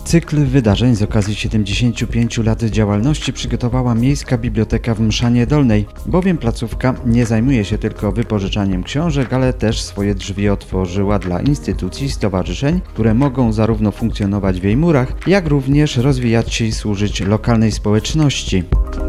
Cykl wydarzeń z okazji 75 lat działalności przygotowała Miejska Biblioteka w Mszanie Dolnej, bowiem placówka nie zajmuje się tylko wypożyczaniem książek, ale też swoje drzwi otworzyła dla instytucji i stowarzyszeń, które mogą zarówno funkcjonować w jej murach, jak również rozwijać się i służyć lokalnej społeczności.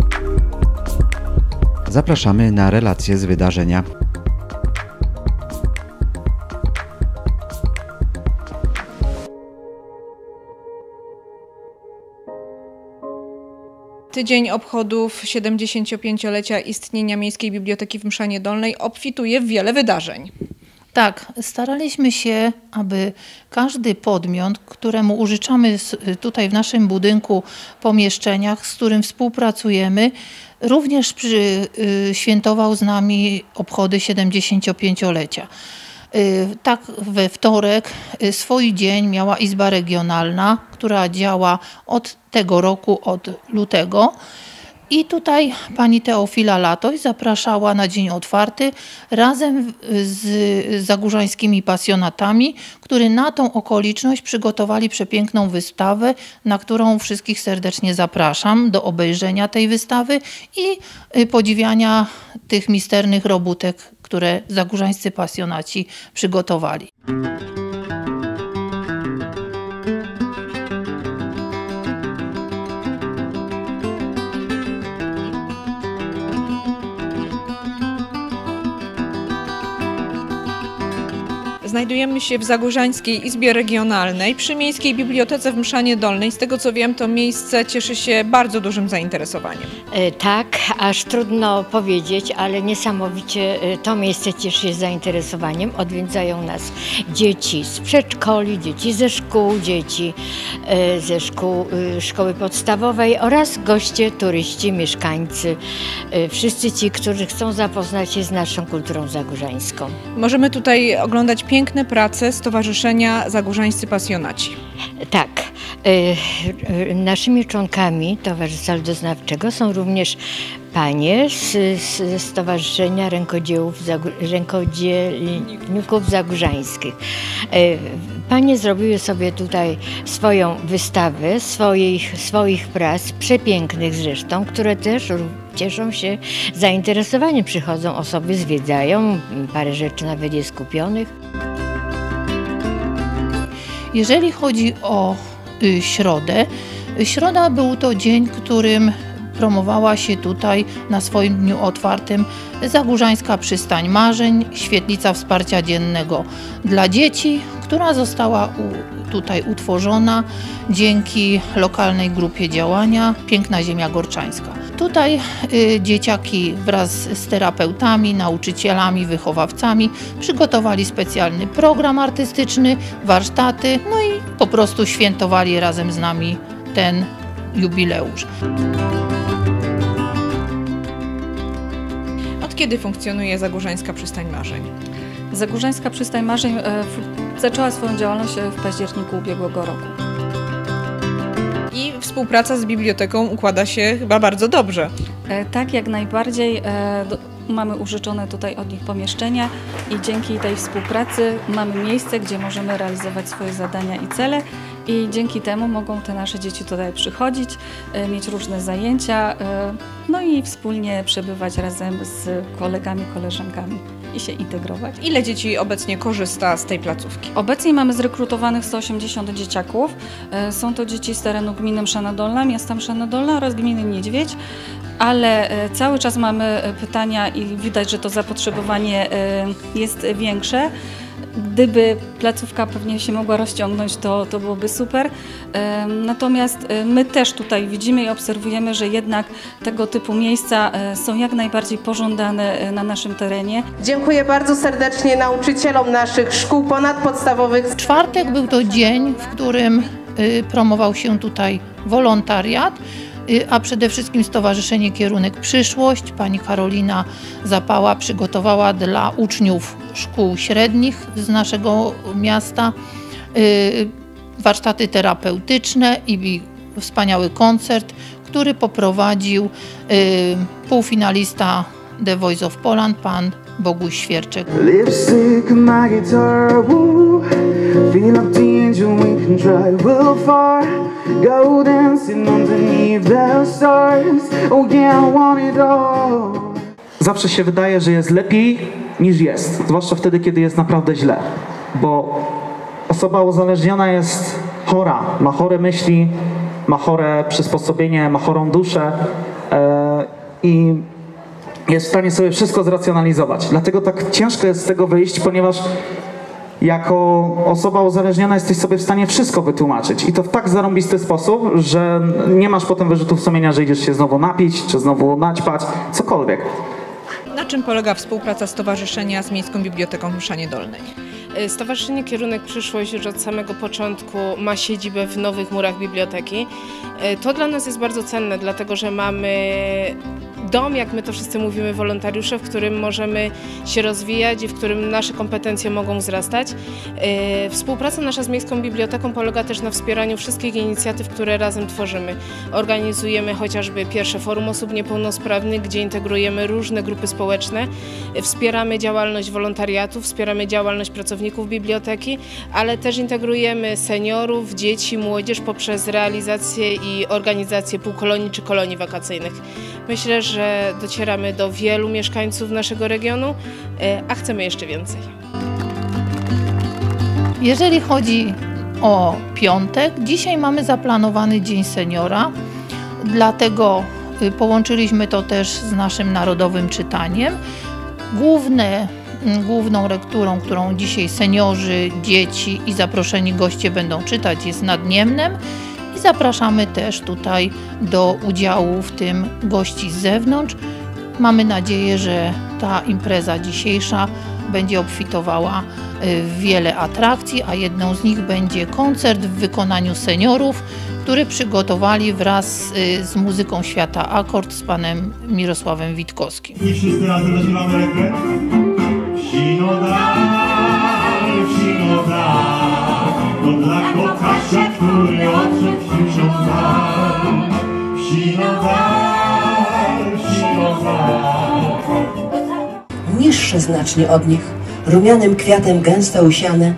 Zapraszamy na relacje z wydarzenia. Tydzień obchodów 75-lecia istnienia Miejskiej Biblioteki w Mszanie Dolnej obfituje w wiele wydarzeń. Tak, staraliśmy się, aby każdy podmiot, któremu użyczamy tutaj w naszym budynku pomieszczeniach, z którym współpracujemy, również świętował z nami obchody 75-lecia. Tak, we wtorek swój dzień miała Izba Regionalna, która działa od tego roku, od lutego. I tutaj pani Teofila Latoś zapraszała na dzień otwarty razem z zagórzańskimi pasjonatami, którzy na tą okoliczność przygotowali przepiękną wystawę, na którą wszystkich serdecznie zapraszam do obejrzenia tej wystawy i podziwiania tych misternych robótek, które zagórzańscy pasjonaci przygotowali. Znajdujemy się w Zagórzańskiej Izbie Regionalnej przy Miejskiej Bibliotece w Mszanie Dolnej. Z tego co wiem, to miejsce cieszy się bardzo dużym zainteresowaniem. Tak, aż trudno powiedzieć, ale niesamowicie to miejsce cieszy się zainteresowaniem. Odwiedzają nas dzieci z przedszkoli, dzieci ze szkół, dzieci ze szkół szkoły podstawowej oraz goście, turyści, mieszkańcy. Wszyscy ci, którzy chcą zapoznać się z naszą kulturą zagórzańską. Możemy tutaj oglądać piękne prace Stowarzyszenia Zagórzańscy Pasjonaci. Tak. Naszymi członkami Towarzystwa Ludoznawczego są również panie z Stowarzyszenia Rękodzielników Zagórzańskich. Panie zrobiły sobie tutaj swoją wystawę, swoich prac, przepięknych zresztą, które też cieszą się zainteresowaniem. Przychodzą osoby, zwiedzają, parę rzeczy nawet jest kupionych. Jeżeli chodzi o środę, środa był to dzień, którym promowała się tutaj na swoim dniu otwartym Zagórzańska Przystań Marzeń, świetlica wsparcia dziennego dla dzieci, która została tutaj utworzona dzięki lokalnej grupie działania Piękna Ziemia Gorczańska. Tutaj dzieciaki wraz z terapeutami, nauczycielami, wychowawcami przygotowali specjalny program artystyczny, warsztaty, no i po prostu świętowali razem z nami ten jubileusz. Od kiedy funkcjonuje Zagórzańska Przystań Marzeń? Zagórzańska Przystań Marzeń zaczęła swoją działalność w październiku ubiegłego roku. I współpraca z biblioteką układa się chyba bardzo dobrze. Tak, jak najbardziej. Mamy użyczone tutaj od nich pomieszczenia i dzięki tej współpracy mamy miejsce, gdzie możemy realizować swoje zadania i cele i dzięki temu mogą te nasze dzieci tutaj przychodzić, mieć różne zajęcia, no i wspólnie przebywać razem z kolegami, koleżankami i się integrować. Ile dzieci obecnie korzysta z tej placówki? Obecnie mamy zrekrutowanych 180 dzieciaków. Są to dzieci z terenu gminy Mszana Dolna, miasta Mszana Dolna oraz gminy Niedźwiedź. Ale cały czas mamy pytania i widać, że to zapotrzebowanie jest większe. Gdyby placówka pewnie się mogła rozciągnąć, to byłoby super. Natomiast my też tutaj widzimy i obserwujemy, że jednak tego typu miejsca są jak najbardziej pożądane na naszym terenie. Dziękuję bardzo serdecznie nauczycielom naszych szkół ponadpodstawowych. Czwartek był to dzień, w którym promował się tutaj wolontariat, a przede wszystkim Stowarzyszenie Kierunek Przyszłość. Pani Karolina Zapała przygotowała dla uczniów szkół średnich z naszego miasta warsztaty terapeutyczne i wspaniały koncert, który poprowadził półfinalista The Voice of Poland, pan Boguś Świerczek. Lipstick, my guitar, woo. Feel up the angel, we can drive real far. Go dancing underneath the stars. Oh yeah, I want it all. Zawsze się wydaje, że jest lepiej niż jest. Zwłaszcza wtedy, kiedy jest naprawdę źle. Bo osoba uzależniona jest chora. Ma chore myśli, ma chore przysposobienie, ma chorą duszę. I jest w stanie sobie wszystko zracjonalizować. Dlatego tak ciężko jest z tego wyjść, ponieważ jako osoba uzależniona jesteś sobie w stanie wszystko wytłumaczyć. I to w tak zarąbisty sposób, że nie masz potem wyrzutów sumienia, że idziesz się znowu napić, czy znowu naćpać, cokolwiek. Na czym polega współpraca stowarzyszenia z Miejską Biblioteką w Mszanie Dolnej? Stowarzyszenie Kierunek Przyszłość już od samego początku ma siedzibę w nowych murach biblioteki. To dla nas jest bardzo cenne, dlatego że mamy dom, jak my to wszyscy mówimy, wolontariusze, w którym możemy się rozwijać i w którym nasze kompetencje mogą wzrastać. Współpraca nasza z Miejską Biblioteką polega też na wspieraniu wszystkich inicjatyw, które razem tworzymy. Organizujemy chociażby pierwsze forum osób niepełnosprawnych, gdzie integrujemy różne grupy społeczne, wspieramy działalność wolontariatu, wspieramy działalność pracowników biblioteki, ale też integrujemy seniorów, dzieci, młodzież poprzez realizację i organizację półkolonii czy kolonii wakacyjnych. Myślę, że docieramy do wielu mieszkańców naszego regionu, a chcemy jeszcze więcej. Jeżeli chodzi o piątek, dzisiaj mamy zaplanowany Dzień Seniora, dlatego połączyliśmy to też z naszym narodowym czytaniem. Główną lekturą, którą dzisiaj seniorzy, dzieci i zaproszeni goście będą czytać, jest Nad Niemnem. I zapraszamy też tutaj do udziału w tym gości z zewnątrz. Mamy nadzieję, że ta impreza dzisiejsza będzie obfitowała w wiele atrakcji, a jedną z nich będzie koncert w wykonaniu seniorów, który przygotowali wraz z muzyką świata Akord z panem Mirosławem Witkowskim. I wszyscy razem zaśpiewamy refren. Sino dal, to dla kokasia, który odszedł wsią dal. Sino dal. Niższe znacznie od nich, rumianym kwiatem gęsto usiane.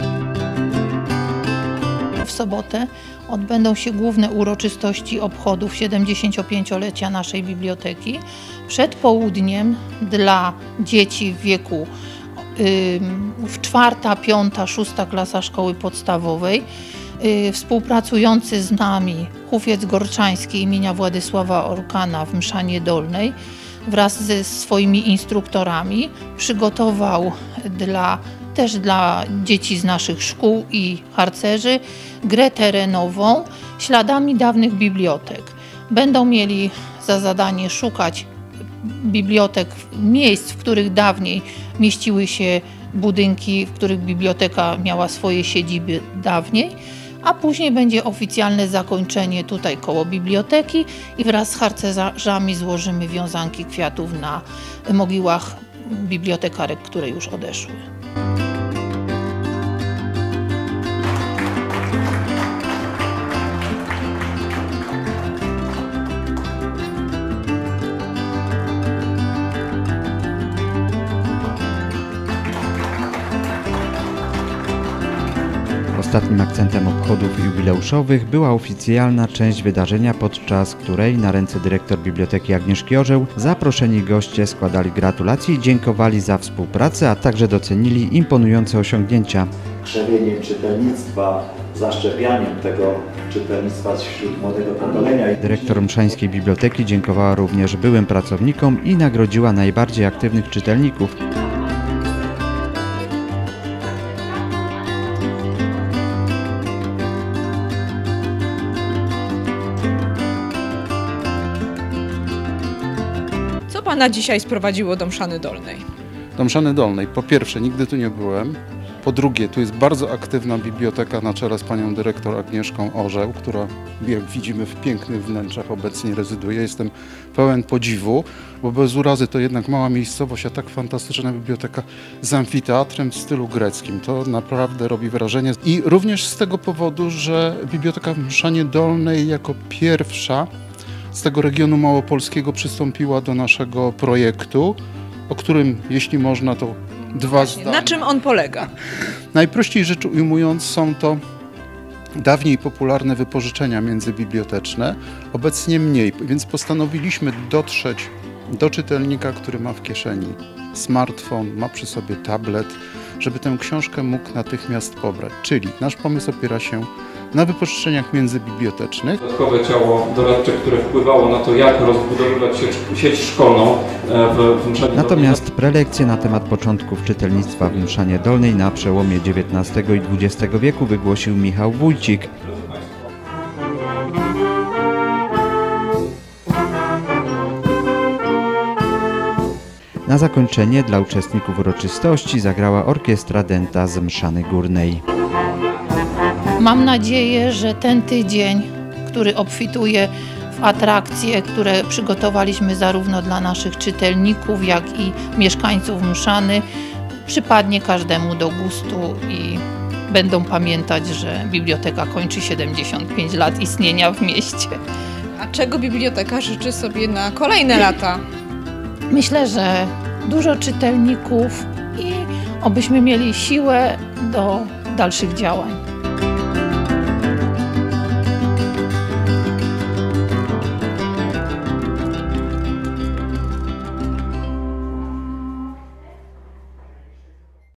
W sobotę odbędą się główne uroczystości obchodów 75-lecia naszej biblioteki. Przed południem dla dzieci w wieku w 4., 5., 6. klasa szkoły podstawowej współpracujący z nami Hufiec Gorczański imienia Władysława Orkana w Mszanie Dolnej wraz ze swoimi instruktorami przygotował też dla dzieci z naszych szkół i harcerzy grę terenową śladami dawnych bibliotek. Będą mieli za zadanie szukać bibliotek, miejsc, w których dawniej mieściły się budynki, w których biblioteka miała swoje siedziby dawniej, a później będzie oficjalne zakończenie tutaj koło biblioteki i wraz z harcerzami złożymy wiązanki kwiatów na mogiłach bibliotekarek, które już odeszły. Ostatnim akcentem obchodów jubileuszowych była oficjalna część wydarzenia, podczas której na ręce dyrektor Biblioteki Agnieszki Orzeł zaproszeni goście składali gratulacje i dziękowali za współpracę, a także docenili imponujące osiągnięcia. Krzewieniem czytelnictwa, zaszczepianiem tego czytelnictwa wśród młodego pokolenia. Dyrektor Mszańskiej Biblioteki dziękowała również byłym pracownikom i nagrodziła najbardziej aktywnych czytelników. Co Pana dzisiaj sprowadziło do Mszany Dolnej? Do Mszany Dolnej. Po pierwsze, nigdy tu nie byłem. Po drugie, tu jest bardzo aktywna biblioteka na czele z panią dyrektor Agnieszką Orzeł, która, jak widzimy, w pięknych wnętrzach obecnie rezyduje. Jestem pełen podziwu, bo bez urazy to jednak mała miejscowość, a tak fantastyczna biblioteka z amfiteatrem w stylu greckim. To naprawdę robi wrażenie. I również z tego powodu, że biblioteka w Mszanie Dolnej jako pierwsza z tego regionu małopolskiego przystąpiła do naszego projektu, o którym, jeśli można, to Dwa zdania. Na czym on polega? Najprościej rzecz ujmując, są to dawniej popularne wypożyczenia międzybiblioteczne, obecnie mniej, więc postanowiliśmy dotrzeć do czytelnika, który ma w kieszeni smartfon, ma przy sobie tablet, żeby tę książkę mógł natychmiast pobrać. Czyli nasz pomysł opiera się na wypożyczeniach międzybibliotecznych. Dodatkowe ciało doradcze, które wpływało na to, jak rozbudowywać sieć szkolną w Mszanie Dolnej. Natomiast prelekcje na temat początków czytelnictwa w Mszanie Dolnej na przełomie XIX i XX wieku wygłosił Michał Wójcik. Na zakończenie dla uczestników uroczystości zagrała orkiestra Dęta z Mszany Górnej. Mam nadzieję, że ten tydzień, który obfituje w atrakcje, które przygotowaliśmy zarówno dla naszych czytelników, jak i mieszkańców Mszany, przypadnie każdemu do gustu i będą pamiętać, że biblioteka kończy 75 lat istnienia w mieście. A czego biblioteka życzy sobie na kolejne lata? Myślę, że dużo czytelników i obyśmy mieli siłę do dalszych działań.